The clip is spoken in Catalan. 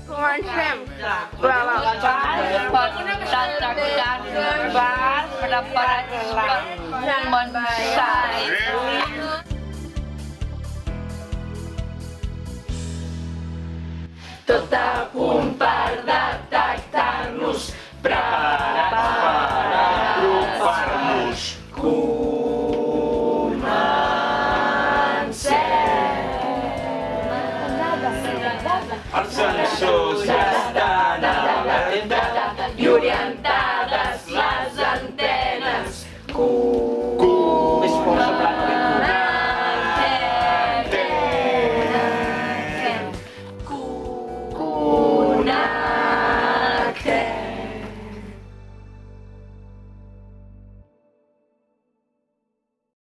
Comencem. Per tractar preparats per començar. Tot a punt per detectar-nos. Preparats.